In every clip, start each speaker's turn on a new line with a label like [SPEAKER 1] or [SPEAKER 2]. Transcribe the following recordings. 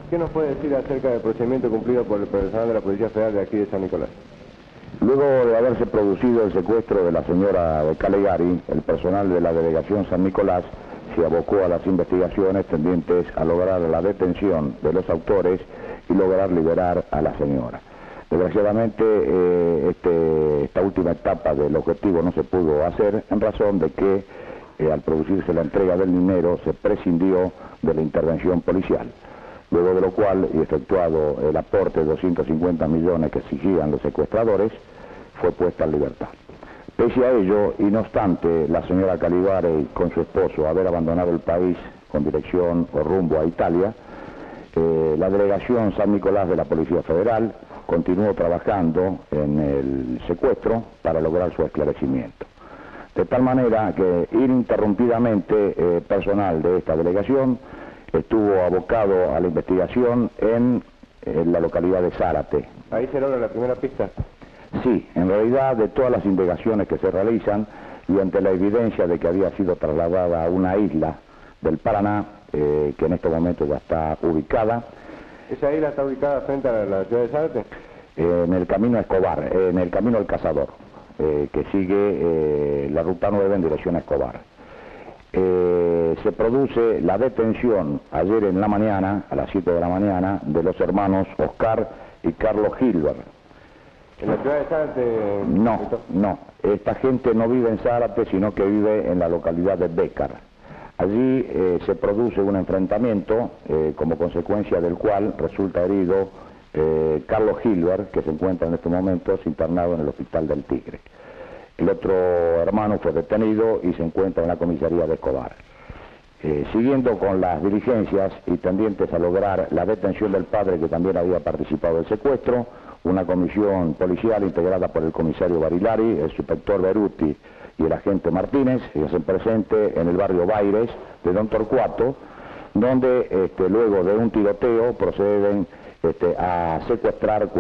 [SPEAKER 1] ¿Qué nos puede decir acerca del procedimiento cumplido por el personal de la Policía Federal de aquí de San Nicolás?
[SPEAKER 2] Luego de haberse producido el secuestro de la señora de Calegari, el personal de la Delegación San Nicolás se abocó a las investigaciones tendientes a lograr la detención de los autores y lograr liberar a la señora. Desgraciadamente, esta última etapa del objetivo no se pudo hacer en razón de que al producirse la entrega del dinero se prescindió de la intervención policial. Luego de lo cual, y efectuado el aporte de 250 millones que exigían los secuestradores, fue puesta en libertad. Pese a ello, y no obstante, la señora Calegari con su esposo haber abandonado el país con dirección o rumbo a Italia, la Delegación San Nicolás de la Policía Federal continuó trabajando en el secuestro para lograr su esclarecimiento. De tal manera que ininterrumpidamente personal de esta delegación estuvo abocado a la investigación en la localidad de Zárate.
[SPEAKER 1] ¿Ahí se logra la primera pista?
[SPEAKER 2] Sí, en realidad de todas las indagaciones que se realizan y ante la evidencia de que había sido trasladada a una isla del Paraná, que en este momento ya está ubicada.
[SPEAKER 1] ¿Esa isla está ubicada frente a la ciudad de Zárate?
[SPEAKER 2] En el camino a Escobar, en el camino al Cazador, que sigue la ruta 9 en dirección a Escobar. Se produce la detención ayer en la mañana, a las 7 de la mañana, de los hermanos Oscar y Carlos Gilbert.
[SPEAKER 1] ¿En la ciudad de Zárate?
[SPEAKER 2] No. Esta gente no vive en Zárate, sino que vive en la localidad de Bécar. Allí se produce un enfrentamiento, como consecuencia del cual resulta herido Carlos Gilbert, que se encuentra en estos momentos internado en el Hospital del Tigre. El otro hermano fue detenido y se encuentra en la comisaría de Escobar. Siguiendo con las diligencias y tendientes a lograr la detención del padre, que también había participado del secuestro, una comisión policial integrada por el comisario Barilari, el subinspector Beruti y el agente Martínez, se hacen presente en el barrio Baires de Don Torcuato, donde luego de un tiroteo proceden a secuestrar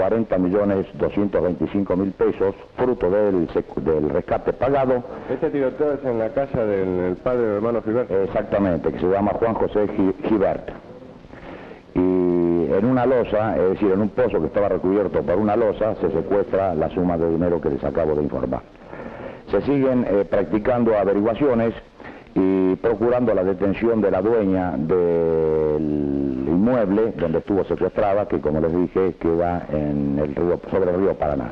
[SPEAKER 2] 40.225.000 pesos, fruto del rescate pagado.
[SPEAKER 1] ¿Este tiroteo es en la casa del padre del hermano Gilbert?
[SPEAKER 2] Exactamente, que se llama Juan José Gilbert. Y en una losa, es decir, en un pozo que estaba recubierto por una losa, se secuestra la suma de dinero que les acabo de informar. Se siguen practicando averiguaciones y procurando la detención de la dueña del inmueble donde estuvo secuestrada, que como les dije queda en el río, sobre el río Paraná.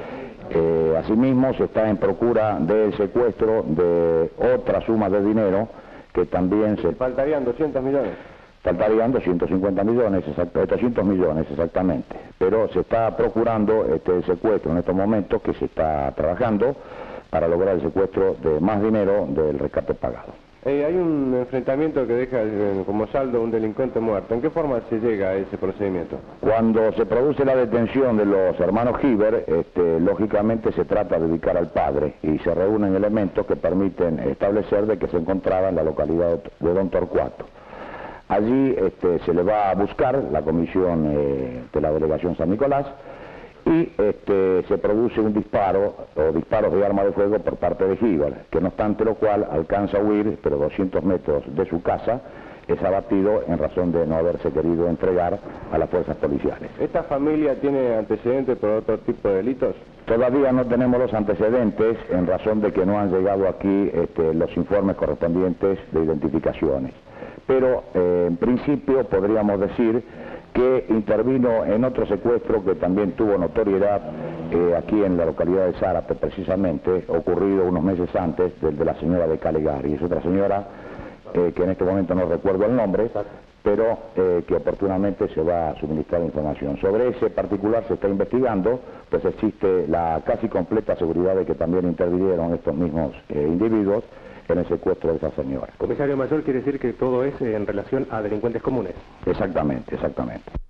[SPEAKER 2] Asimismo se está en procura del secuestro de otra suma de dinero que también se...
[SPEAKER 1] ¿Faltarían 200 millones?
[SPEAKER 2] Faltarían 250 millones, 800 millones exactamente, pero se está procurando el secuestro en estos momentos, que se está trabajando para lograr el secuestro de más dinero del rescate pagado.
[SPEAKER 1] Hay un enfrentamiento que deja como saldo un delincuente muerto. ¿En qué forma se llega a ese procedimiento?
[SPEAKER 2] Cuando se produce la detención de los hermanos Gilbert, lógicamente se trata de ubicar al padre y se reúnen elementos que permiten establecer de que se encontraba en la localidad de Don Torcuato. Allí se le va a buscar la comisión de la Delegación San Nicolás y se produce un disparo o disparos de arma de fuego por parte de Gilbert, que no obstante lo cual alcanza a huir, pero 200 metros de su casa es abatido en razón de no haberse querido entregar a las fuerzas policiales.
[SPEAKER 1] ¿Esta familia tiene antecedentes por otro tipo de delitos?
[SPEAKER 2] Todavía no tenemos los antecedentes en razón de que no han llegado aquí los informes correspondientes de identificaciones. Pero en principio podríamos decir que intervino en otro secuestro que también tuvo notoriedad aquí en la localidad de Zárate, precisamente, ocurrido unos meses antes del de la señora de Calegari. Es otra señora que en este momento no recuerdo el nombre, pero que oportunamente se va a suministrar información. Sobre ese particular se está investigando, pues existe la casi completa seguridad de que también intervinieron estos mismos individuos en el secuestro de esa señora.
[SPEAKER 1] Comisario Mayor, quiere decir que todo es en relación a delincuentes comunes.
[SPEAKER 2] Exactamente, exactamente.